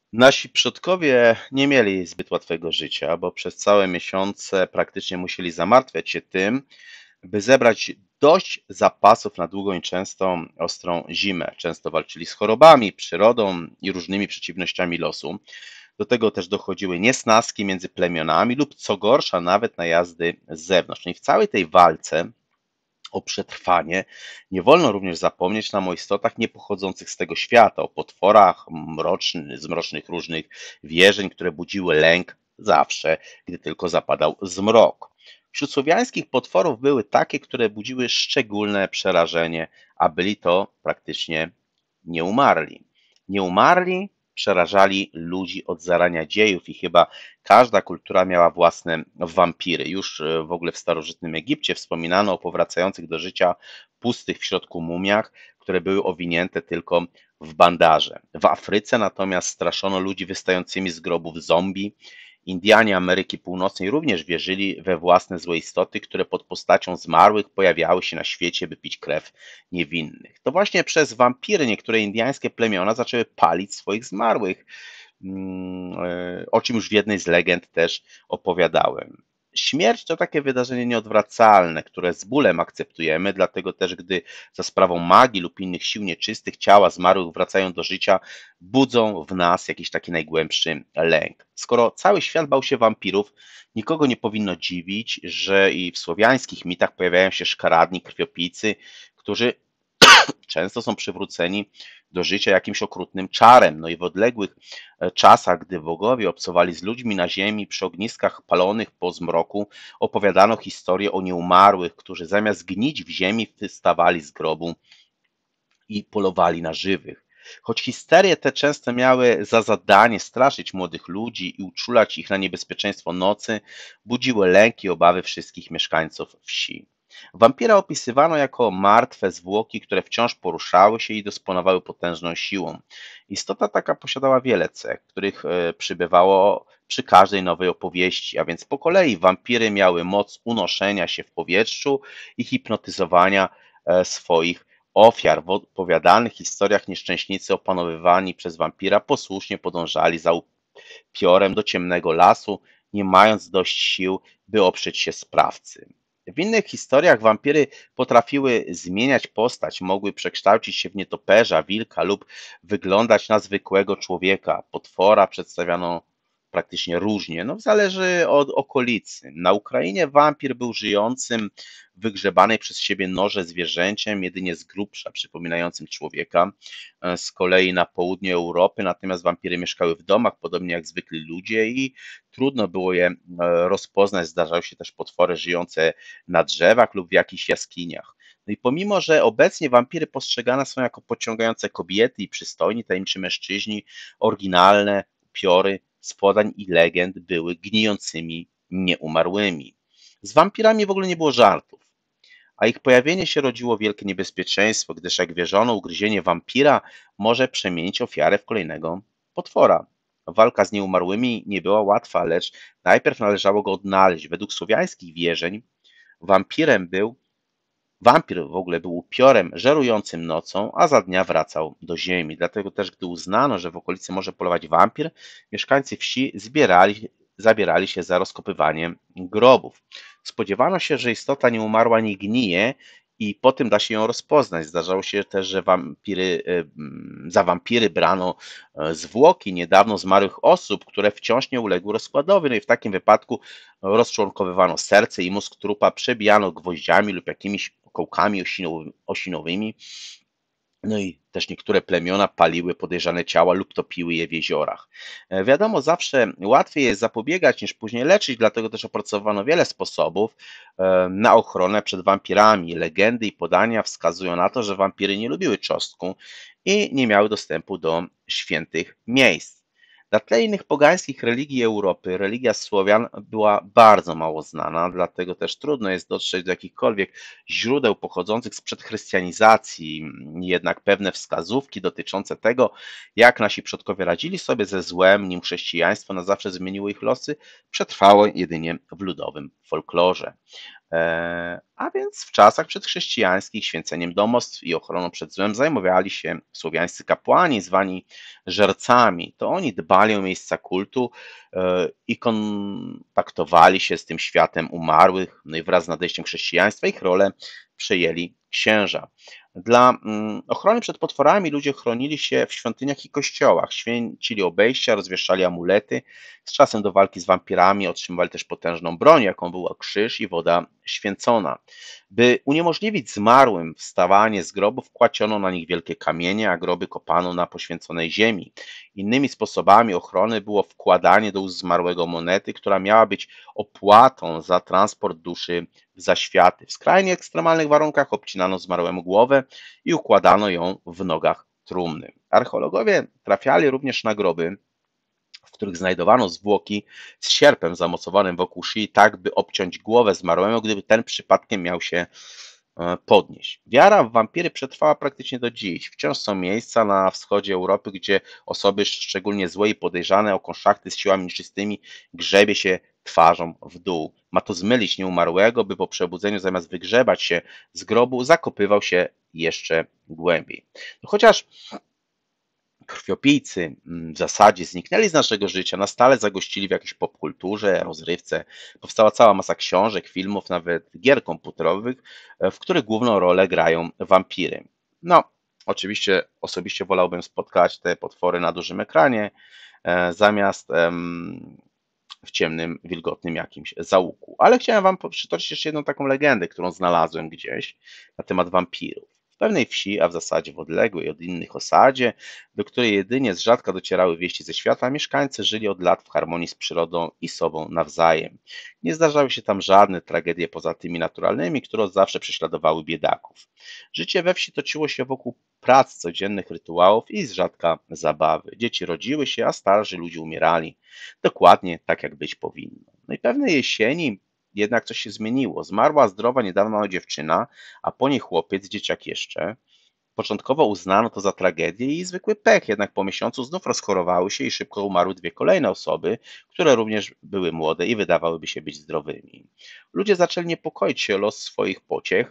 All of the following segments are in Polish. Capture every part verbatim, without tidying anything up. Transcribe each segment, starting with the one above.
Nasi przodkowie nie mieli zbyt łatwego życia, bo przez całe miesiące praktycznie musieli zamartwiać się tym, by zebrać dość zapasów na długą i często ostrą zimę. Często walczyli z chorobami, przyrodą i różnymi przeciwnościami losu. Do tego też dochodziły niesnaski między plemionami lub co gorsza nawet najazdy z zewnątrz. No i w całej tej walce o przetrwanie nie wolno również zapomnieć nam o istotach niepochodzących z tego świata, o potworach mroczny, z mrocznych różnych wierzeń, które budziły lęk zawsze, gdy tylko zapadał zmrok. Wśród słowiańskich potworów były takie, które budziły szczególne przerażenie, a byli to praktycznie nieumarli. Nieumarli przerażali ludzi od zarania dziejów i chyba każda kultura miała własne wampiry. Już e, w ogóle w starożytnym Egipcie wspominano o powracających do życia pustych w środku mumiach, które były owinięte tylko w bandaże. W Afryce natomiast straszono ludzi wystającymi z grobów zombie. Indianie Ameryki Północnej również wierzyli we własne złe istoty, które pod postacią zmarłych pojawiały się na świecie, by pić krew niewinnych. To właśnie przez wampiry niektóre indyjskie plemiona zaczęły palić swoich zmarłych, mm, e, o czym już w jednej z legend też opowiadałem. Śmierć to takie wydarzenie nieodwracalne, które z bólem akceptujemy, dlatego też, gdy za sprawą magii lub innych sił nieczystych ciała zmarłych wracają do życia, budzą w nas jakiś taki najgłębszy lęk. Skoro cały świat bał się wampirów, nikogo nie powinno dziwić, że i w słowiańskich mitach pojawiają się szkaradni, krwiopijcy, którzy często są przywróceni do życia jakimś okrutnym czarem. No i w odległych e, czasach, gdy bogowie obcowali z ludźmi na ziemi przy ogniskach palonych po zmroku, opowiadano historie o nieumarłych, którzy zamiast gnić w ziemi wystawali z grobu i polowali na żywych. Choć histerie te często miały za zadanie straszyć młodych ludzi i uczulać ich na niebezpieczeństwo nocy, budziły lęk i obawy wszystkich mieszkańców wsi. Wampira opisywano jako martwe zwłoki, które wciąż poruszały się i dysponowały potężną siłą. Istota taka posiadała wiele cech, których e, przybywało przy każdej nowej opowieści, a więc po kolei wampiry miały moc unoszenia się w powietrzu i hipnotyzowania e, swoich ofiar. W opowiadanych historiach nieszczęśnicy opanowywani przez wampira posłusznie podążali za upiorem do ciemnego lasu, nie mając dość sił, by oprzeć się sprawcy. W innych historiach wampiry potrafiły zmieniać postać, mogły przekształcić się w nietoperza, wilka lub wyglądać na zwykłego człowieka. Potwora przedstawiano praktycznie różnie, no zależy od okolicy. Na Ukrainie wampir był żyjącym, wygrzebanej przez siebie noże zwierzęciem, jedynie z grubsza, przypominającym człowieka. E, Z kolei na południu Europy natomiast wampiry mieszkały w domach, podobnie jak zwykli ludzie i trudno było je e, rozpoznać. Zdarzały się też potwory żyjące na drzewach lub w jakichś jaskiniach. No i pomimo, że obecnie wampiry postrzegane są jako pociągające kobiety i przystojni, tajemniczy mężczyźni, oryginalne upiory z podań i legend były gnijącymi nieumarłymi. Z wampirami w ogóle nie było żartów, a ich pojawienie się rodziło wielkie niebezpieczeństwo, gdyż jak wierzono, ugryzienie wampira może przemienić ofiarę w kolejnego potwora. Walka z nieumarłymi nie była łatwa, lecz najpierw należało go odnaleźć. Według słowiańskich wierzeń wampirem był Wampir w ogóle był upiorem żerującym nocą, a za dnia wracał do ziemi. Dlatego też, gdy uznano, że w okolicy może polować wampir, mieszkańcy wsi zbierali, zabierali się za rozkopywanie grobów. Spodziewano się, że istota nieumarła nie gnije i po tym da się ją rozpoznać. Zdarzało się też, że wampiry, e, mm, za wampiry brano e, zwłoki niedawno zmarłych osób, które wciąż nie uległy rozkładowi. No i w takim wypadku rozczłonkowywano serce i mózg trupa, przebijano gwoździami lub jakimiś kołkami osinowy- osinowymi. No i też niektóre plemiona paliły podejrzane ciała lub topiły je w jeziorach. E, Wiadomo, zawsze łatwiej jest zapobiegać niż później leczyć, dlatego też opracowano wiele sposobów e, na ochronę przed wampirami. Legendy i podania wskazują na to, że wampiry nie lubiły czosnku i nie miały dostępu do świętych miejsc. Na tle innych pogańskich religii Europy, religia Słowian była bardzo mało znana, dlatego też trudno jest dotrzeć do jakichkolwiek źródeł pochodzących z przedchrystianizacji. Jednak pewne wskazówki dotyczące tego, jak nasi przodkowie radzili sobie ze złem, nim chrześcijaństwo na zawsze zmieniło ich losy, przetrwało jedynie w ludowym folklorze. E, A więc w czasach przedchrześcijańskich święceniem domostw i ochroną przed złem zajmowali się słowiańscy kapłani zwani żercami. To oni dbali o miejsca kultu e, i kontaktowali się z tym światem umarłych, no i wraz z nadejściem chrześcijaństwa ich rolę przejęli księża. Dla mm, ochrony przed potworami ludzie chronili się w świątyniach i kościołach, święcili obejścia, rozwieszali amulety. Z czasem do walki z wampirami otrzymywali też potężną broń, jaką była krzyż i woda święcona. By uniemożliwić zmarłym wstawanie z grobów, kłaciono na nich wielkie kamienie, a groby kopano na poświęconej ziemi. Innymi sposobami ochrony było wkładanie do ust zmarłego monety, która miała być opłatą za transport duszy w zaświaty. W skrajnie ekstremalnych warunkach obcinano zmarłemu głowę i układano ją w nogach trumny. Archeologowie trafiali również na groby, w których znajdowano zwłoki z sierpem zamocowanym wokół szyi, tak by obciąć głowę zmarłemu, gdyby ten przypadkiem miał się e, podnieść. Wiara w wampiry przetrwała praktycznie do dziś. Wciąż są miejsca na wschodzie Europy, gdzie osoby szczególnie złe i podejrzane o konszachty z siłami nieczystymi grzebie się twarzą w dół. Ma to zmylić nieumarłego, by po przebudzeniu zamiast wygrzebać się z grobu, zakopywał się jeszcze głębiej. No chociaż krwiopijcy mm, w zasadzie zniknęli z naszego życia, na stale zagościli w jakiejś popkulturze, rozrywce. Powstała cała masa książek, filmów, nawet gier komputerowych, e, w których główną rolę grają wampiry. No, oczywiście osobiście wolałbym spotkać te potwory na dużym ekranie, e, zamiast em, w ciemnym, wilgotnym jakimś zaułku. Ale chciałem wam przytoczyć jeszcze jedną taką legendę, którą znalazłem gdzieś na temat wampirów. W pewnej wsi, a w zasadzie w odległej od innych osadzie, do której jedynie z rzadka docierały wieści ze świata, mieszkańcy żyli od lat w harmonii z przyrodą i sobą nawzajem. Nie zdarzały się tam żadne tragedie poza tymi naturalnymi, które od zawsze prześladowały biedaków. Życie we wsi toczyło się wokół prac, codziennych rytuałów i z rzadka zabawy. Dzieci rodziły się, a starzy ludzie umierali. Dokładnie tak, jak być powinno. No i pewnej jesieni jednak coś się zmieniło. Zmarła zdrowa niedawno dziewczyna, a po niej chłopiec, dzieciak jeszcze. Początkowo uznano to za tragedię i zwykły pech, jednak po miesiącu znów rozchorowały się i szybko umarły dwie kolejne osoby, które również były młode i wydawałyby się być zdrowymi. Ludzie zaczęli niepokoić się o los swoich pociech.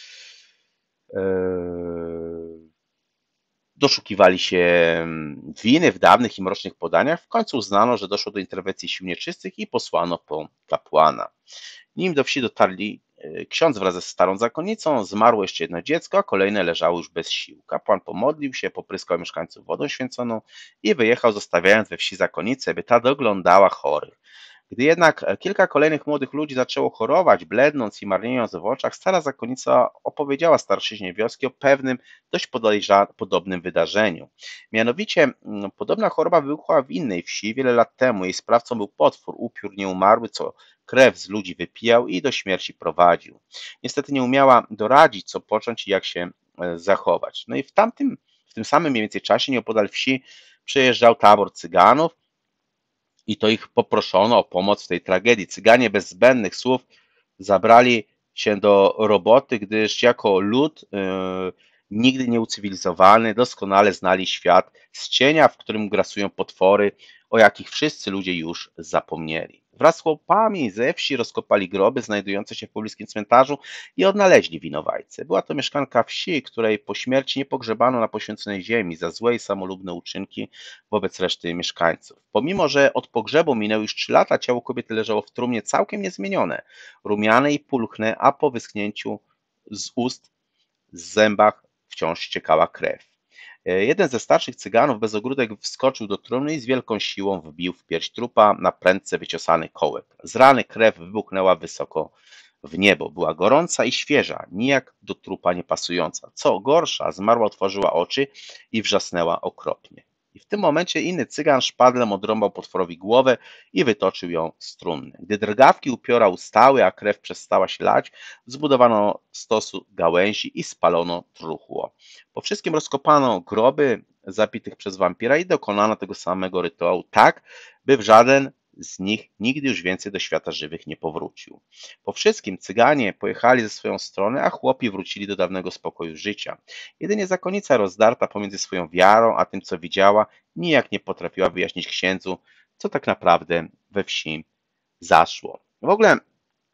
Eee, Doszukiwali się winy w dawnych i mrocznych podaniach. W końcu uznano, że doszło do interwencji sił nieczystych i posłano po kapłana. Nim do wsi dotarli e, ksiądz wraz ze starą zakonnicą, zmarło jeszcze jedno dziecko, a kolejne leżało już bez sił. Kapłan pomodlił się, popryskał mieszkańców wodą święconą i wyjechał, zostawiając we wsi zakonnicę, by ta doglądała chorych. Gdy jednak kilka kolejnych młodych ludzi zaczęło chorować, blednąc i marniejąc w oczach, stara zakonnica opowiedziała starszyźnie wioski o pewnym, dość podejrza- podobnym wydarzeniu. Mianowicie mm, podobna choroba wybuchła w innej wsi wiele lat temu. Jej sprawcą był potwór, upiór nieumarły, co krew z ludzi wypijał i do śmierci prowadził. Niestety nie umiała doradzić, co począć i jak się e, zachować. No i w tamtym, w tym samym mniej więcej czasie nieopodal wsi przejeżdżał tabor cyganów, i to ich poproszono o pomoc w tej tragedii. Cyganie bez zbędnych słów zabrali się do roboty, gdyż jako lud yy, nigdy nie ucywilizowany doskonale znali świat z cienia, w którym grasują potwory, o jakich wszyscy ludzie już zapomnieli. Wraz z chłopami ze wsi rozkopali groby znajdujące się w pobliskim cmentarzu i odnaleźli winowajcę. Była to mieszkanka wsi, której po śmierci nie pogrzebano na poświęconej ziemi za złe i samolubne uczynki wobec reszty mieszkańców. Pomimo że od pogrzebu minęły już trzy lata, ciało kobiety leżało w trumnie całkiem niezmienione, rumiane i pulchne, a po wyschnięciu z ust, z zębach wciąż ściekała krew. E, Jeden ze starszych cyganów bez ogródek wskoczył do trumny i z wielką siłą wbił w pierś trupa na prędce wyciosany kołek. Z rany krew wybuchnęła wysoko w niebo. Była gorąca i świeża, nijak do trupa nie pasująca. Co gorsza, zmarła otworzyła oczy i wrzasnęła okropnie. I w tym momencie inny cygan szpadlem odrąbał potworowi głowę i wytoczył ją z trumny. Gdy drgawki upiora ustały, a krew przestała się lać, zbudowano stosu gałęzi i spalono truchło. Po wszystkim rozkopano groby zabitych przez wampira i dokonano tego samego rytuału tak, by w żaden z nich nigdy już więcej do świata żywych nie powrócił. Po wszystkim cyganie pojechali ze swoją strony, a chłopi wrócili do dawnego spokoju życia. Jedynie zakonnica rozdarta pomiędzy swoją wiarą a tym, co widziała, nijak nie potrafiła wyjaśnić księdzu, co tak naprawdę we wsi zaszło. W ogóle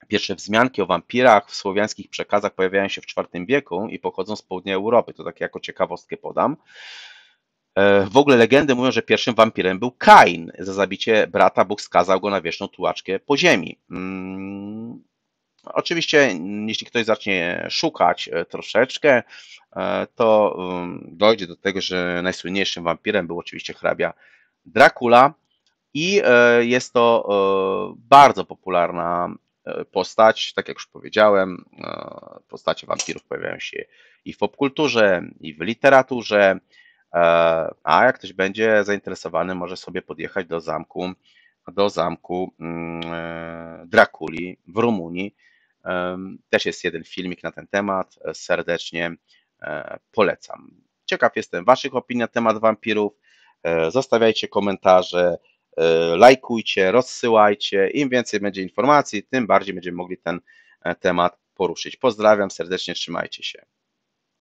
Pierwsze wzmianki o wampirach w słowiańskich przekazach pojawiają się w czwartym wieku i pochodzą z południa Europy. To tak jako ciekawostkę podam. E, W ogóle legendy mówią, że pierwszym wampirem był Kain. Za zabicie brata Bóg skazał go na wieczną tułaczkę po ziemi. Mm, Oczywiście, mm, jeśli ktoś zacznie szukać e, troszeczkę, e, to mm, dojdzie do tego, że najsłynniejszym wampirem był oczywiście hrabia Dracula i e, jest to e, bardzo popularna e, postać. Tak jak już powiedziałem, e, postacie wampirów pojawiają się i w popkulturze, i w literaturze. E, A jak ktoś będzie zainteresowany, może sobie podjechać do zamku, do zamku mm, e, Drakuli w Rumunii. Em, Też jest jeden filmik na ten temat. e, Serdecznie e, polecam. Ciekaw jestem Waszych opinii na temat wampirów. E, Zostawiajcie komentarze, e, lajkujcie, rozsyłajcie. Im więcej będzie informacji, tym bardziej będziemy mogli ten e, temat poruszyć. Pozdrawiam serdecznie, trzymajcie się.